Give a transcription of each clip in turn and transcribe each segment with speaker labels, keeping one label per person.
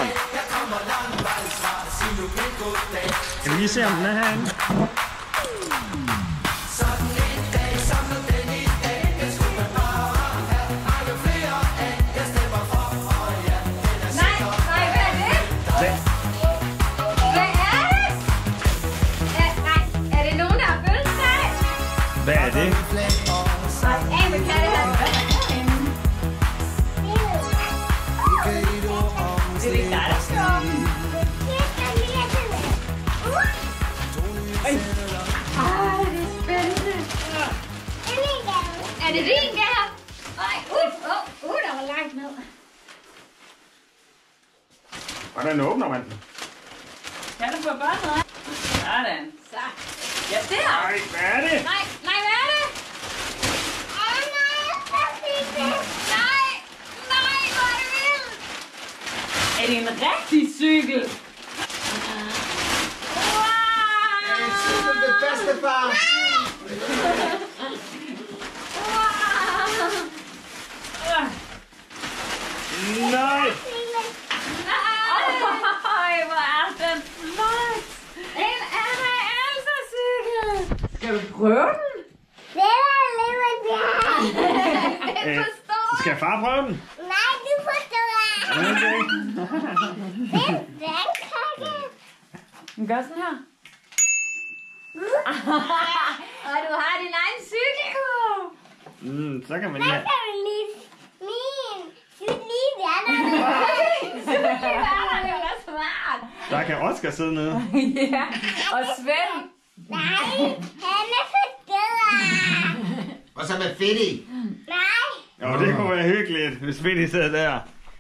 Speaker 1: den. Kan vi lige se, om den er herinde? Hvad er det?
Speaker 2: Er det din der? Nej, der var langt ned.
Speaker 1: Hvordan åbner man den?
Speaker 3: Kan du få båndet? Sådan. Så. Ja, der!
Speaker 1: Nej, hvad er det?
Speaker 2: Nej, hvad er det? Nej, hvor er det vildt!
Speaker 3: Er det en rigtig cykel?
Speaker 2: Wow!
Speaker 4: En cykel, det bedste far!
Speaker 1: Nej!
Speaker 3: Ej, hvor er den flot!
Speaker 2: En Anna Elsa-cykel!
Speaker 3: Skal du prøve den?
Speaker 2: Det forstår jeg.
Speaker 1: Skal far prøve den?
Speaker 5: Nej, du forstår jeg.
Speaker 1: Okay.
Speaker 3: Den gør sådan her.
Speaker 2: Og du har din egen cykelkurv.
Speaker 1: Så kan man lige...
Speaker 2: Det var smart.
Speaker 1: Der kan Oscar sidde nede.
Speaker 3: Ja, og Svend.
Speaker 5: Nej, han er for bedre.
Speaker 4: Og så med fedt i.
Speaker 5: Nej.
Speaker 1: Jo, det kunne være hyggeligt, hvis Fiddy sidder der.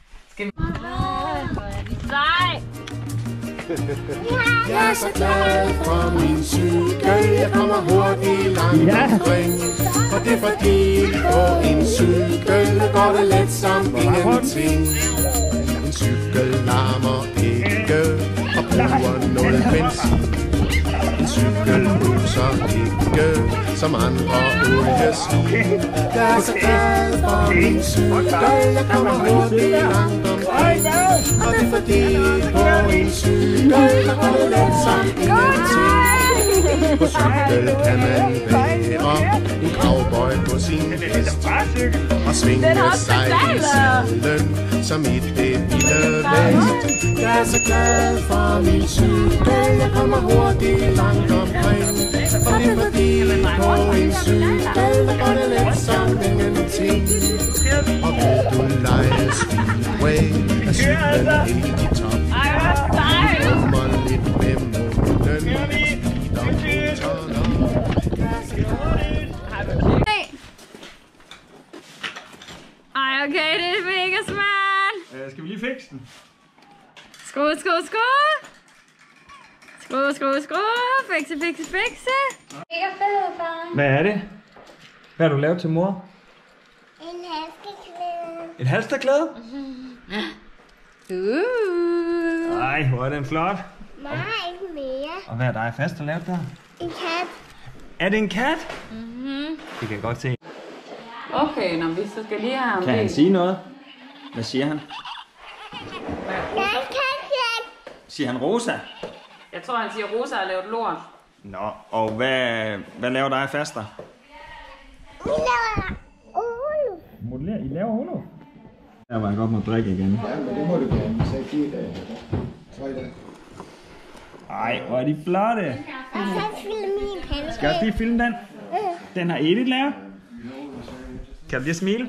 Speaker 3: Nej.
Speaker 6: Jeg er så glad for min cykel. Jeg kommer hurtigt langt omkring. Og det er fordi på en cykel går det let som ingenting. En cykel larmer ikke og bruger noget benzin. En cykel bluser ikke som andre oliesvin. Jeg er så glad for min cykel. Jeg kommer hurtigt langt omkring. Og det er fordi på en cykel går det let som ingenting. På cykel kan man være en cowboy på sin hest og svinge sig i sadlen som i det vilde vest. Jeg er så glad for min cykel. Jeg kommer hurtigt langt omkring. Og det er fordi på en cykel går det let som ingenting. Og vil du lege speedway, er cyklen helt i top. Kommer lidt med månen.
Speaker 2: Ej, okay, det er mega smart.
Speaker 1: Skal vi lige fikse den?
Speaker 2: Skru. Fikse. Mega fed, far.
Speaker 1: Hvad er det? Hvad har du lavet til mor?
Speaker 5: En halskeklæde.
Speaker 1: Et halsterklæde? Nej, hvor er den flot.
Speaker 5: Nej, ikke mere.
Speaker 1: Og hvad er dig fast at lave der?
Speaker 5: En kat.
Speaker 1: Er det en kat? Det kan jeg godt se.
Speaker 3: Okay, når vi så skal lige have ham.
Speaker 1: Kan han sige noget? Hvad siger han? Siger han Rosa?
Speaker 3: Jeg tror, han siger, Rosa har lavet lort.
Speaker 1: Nå, og hvad laver dig faster?
Speaker 5: Vi laver Olo.
Speaker 1: Modellerer I laver Olo? Der var jeg godt må drikke igen.
Speaker 4: Ja, men det må du gerne. Så 4 dage. 3 dage.
Speaker 1: Ej, hvor er de flotte.
Speaker 5: Og så filme min pande.
Speaker 1: Skal jeg også lige filme den? Den har Edith lavet. Kan du lige smile?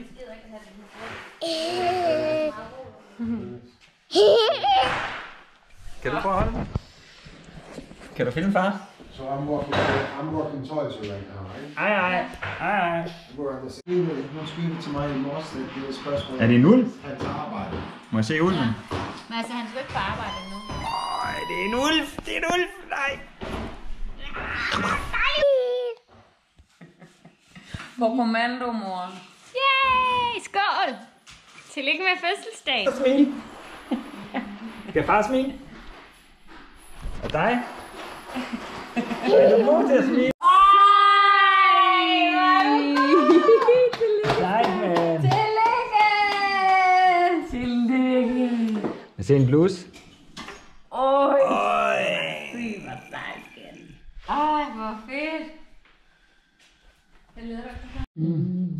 Speaker 1: Kan du prøve at holde den? Kan du filme, far?
Speaker 4: So I'm working toys right now, right?
Speaker 1: Ej.
Speaker 4: Hun skriver til mig i morges, at det er et spørgsmål.
Speaker 1: Er det en ulv?
Speaker 4: Han tager arbejde.
Speaker 1: Må jeg se ulven?
Speaker 2: Men altså, han skal ikke på arbejde endnu.
Speaker 1: Ej, det er en ulv. Det er en ulv. Nej.
Speaker 3: På kommando, mor.
Speaker 2: Yay! Skål! Tillykke med fødselsdag.
Speaker 1: Smil. Skal far smile? Og dig? Er du god til at smile? Nej, man.
Speaker 2: Tillykke!
Speaker 1: Hvad se en bluse.
Speaker 3: Oj. Fy, hvor dejligt igen. Ej, hvor fedt. Jeg leder dig.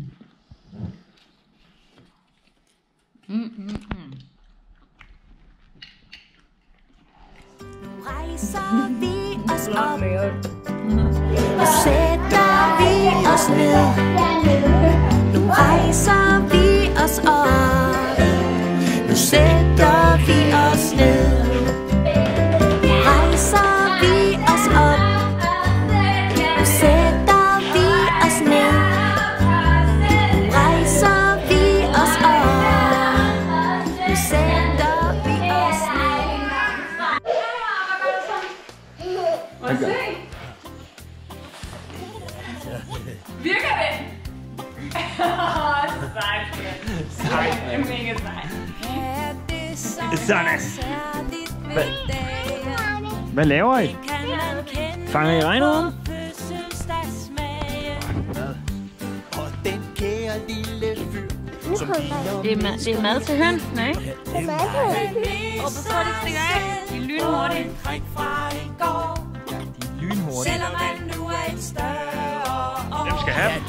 Speaker 7: Rejser vi os op, nu sætter vi os ned. Nu rejser vi os op, nu sætter vi os ned. Nu rejser vi os op, nu sætter vi os ned. Nu rejser vi os op, nu sætter vi os ned.
Speaker 3: Må jeg se? Virker det? Sejt. Sejt. Det er mega sejt.
Speaker 1: Sådan. Hvad laver I? Fanger I regnorm?
Speaker 2: Det er mad til hønsene, ikke?
Speaker 5: Det er mad til hønsene.
Speaker 2: Og så de stikker af. De er lynhurtige.
Speaker 1: Lynhurtigt.
Speaker 7: Selvom man nu er et større.
Speaker 1: Hvem skal have dem?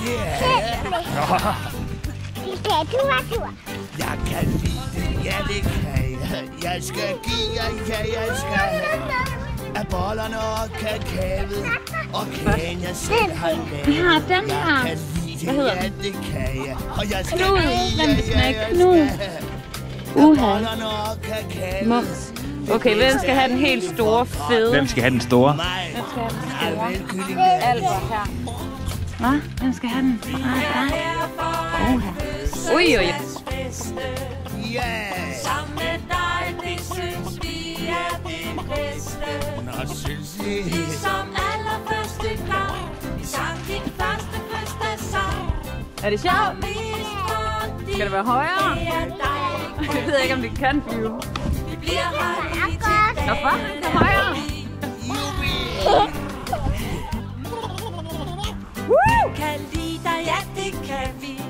Speaker 5: Skal du tur?
Speaker 8: Jeg kan lide det, ja det kan jeg. Jeg skal give jer, ja jeg skal have. Af bollerne og kakaoet og kagen jeg selv har lavet.
Speaker 2: Vi har den her.
Speaker 8: Jeg kan lide det, ja det kan jeg. Og jeg skal
Speaker 2: Knud.
Speaker 8: give
Speaker 2: Hvem vil
Speaker 8: jer,
Speaker 2: smage
Speaker 8: ja
Speaker 2: Knud?
Speaker 8: jeg skal have.
Speaker 2: Uha.
Speaker 8: Bollerne og kakaoet.
Speaker 2: Mums. Okay, hvem skal have den helt store, fede?
Speaker 1: Hvem skal have den store?
Speaker 8: Mig.
Speaker 2: Hvem skal have den store?
Speaker 8: Velkylling.
Speaker 2: Albert her. Hvad? Hvem skal have den? Ui, ui.
Speaker 8: Ja.
Speaker 7: Sammen med dig, det synes vi er det bedste.
Speaker 8: Nå, synes I?
Speaker 7: Som allerførste gang, vi sang din første fødselsdagssang.
Speaker 2: Er det sjovt? Skal det være højere? Jeg ved ikke, om det kan flyve.
Speaker 7: Vi bliver her lige til dag.
Speaker 2: Hvorfor? Det er højere.
Speaker 7: Kan lide dig, ja det kan vi.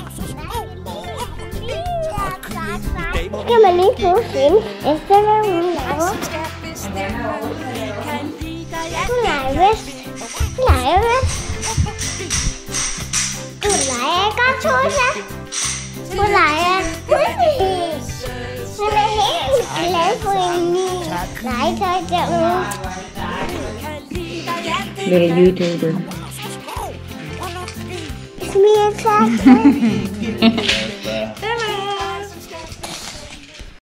Speaker 5: Skal man lige få finde efter hvad hun laver?
Speaker 7: Skal bestemme. Kan lide dig, ja
Speaker 5: Hun leger vist. Hun leger vist. Hun leger godt, Tosa. Hun leger. Hun er helt glad for en ny legetøj derude.
Speaker 2: Little YouTuber.
Speaker 5: Smiler tak.